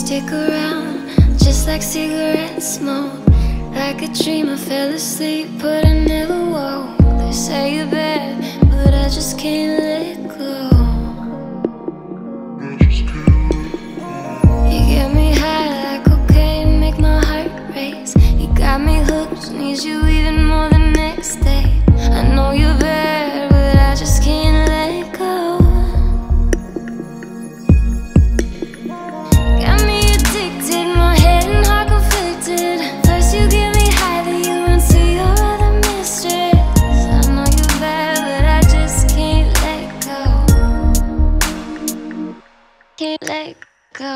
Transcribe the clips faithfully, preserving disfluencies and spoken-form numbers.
stick around, just like cigarette smoke. Like a dream I fell asleep, but I never woke. They say you're bad, but I just can't let go. You get me high like cocaine, make my heart race. You got me hooked, need you even more the next day. I know you're bad, but I just can't let go. Got me addicted, my head and heart conflicted. First you get me high, then you run to your other mistress. I know you're bad, but I just can't let go. Can't let go.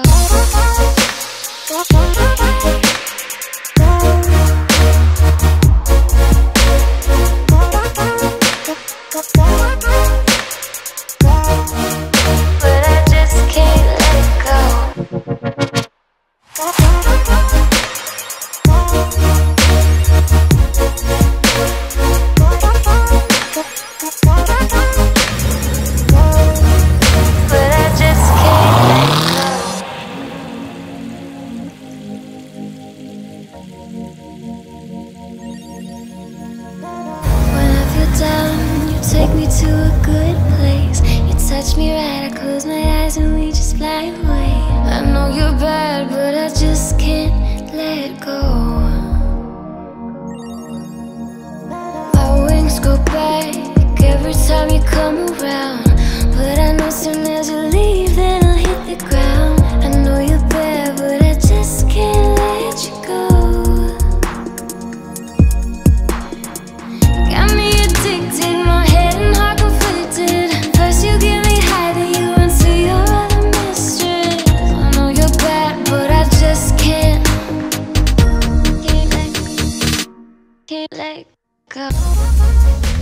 But I just can't let go. But I just can't let go. When I feel down, you take me to a good place. You touch me right, I close my eyes and we just fly away. I know you're bad, but I just can't let go. Our wings go back every time you come around, but I know soon as you leave, then I'll hit the ground. I know you're bad, but I just can't let you go. Got me addicted, my head and heart conflicted. First you get me high, then you run to your other mistress. I know you're bad, but I just can't, can't let, can't let go.